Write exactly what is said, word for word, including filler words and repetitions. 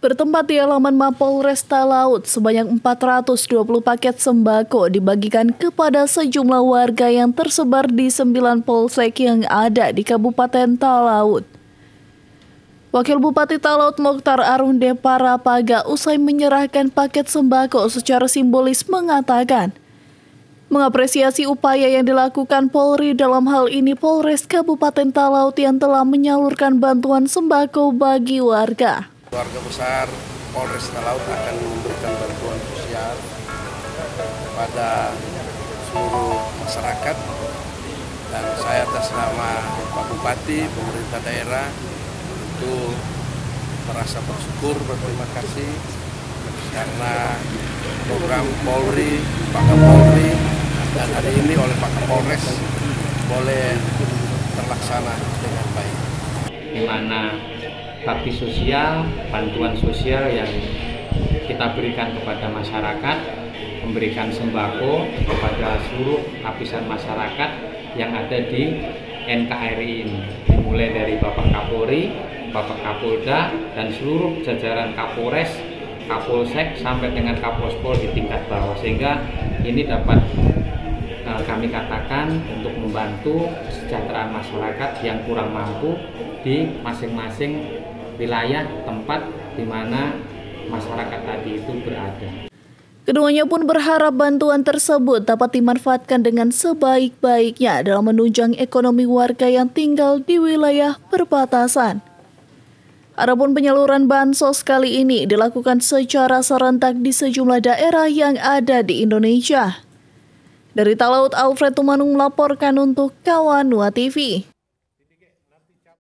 Bertempat di halaman Mapolres Talaut, sebanyak empat ratus dua puluh paket sembako dibagikan kepada sejumlah warga yang tersebar di sembilan polsek yang ada di Kabupaten Talaut. Wakil Bupati Talaut Mokhtar Arunde Parapaga usai menyerahkan paket sembako secara simbolis mengatakan, mengapresiasi upaya yang dilakukan Polri dalam hal ini Polres Kabupaten Talaut yang telah menyalurkan bantuan sembako bagi warga. Keluarga besar Polres Talaut akan memberikan bantuan sosial kepada seluruh masyarakat, dan saya atas nama Pak Bupati, pemerintah daerah itu merasa bersyukur, berterima kasih karena program Polri, Pak Kapolri, dan hari ini oleh Pak Kapolres boleh terlaksana dengan baik. Di mana bakti sosial, bantuan sosial yang kita berikan kepada masyarakat, memberikan sembako kepada seluruh lapisan masyarakat yang ada di N K R I ini, dimulai dari Bapak Kapolri, Bapak Kapolda, dan seluruh jajaran Kapolres, Kapolsek, sampai dengan Kapospol di tingkat bawah, sehingga ini dapat eh, kami katakan untuk membantu kesejahteraan masyarakat yang kurang mampu di masing-masing wilayah tempat di mana masyarakat tadi itu berada. Keduanya pun berharap bantuan tersebut dapat dimanfaatkan dengan sebaik-baiknya dalam menunjang ekonomi warga yang tinggal di wilayah perbatasan. Adapun penyaluran bansos kali ini dilakukan secara serentak di sejumlah daerah yang ada di Indonesia. Dari Talaut, Alfred Tumanung melaporkan untuk Kawanua T V.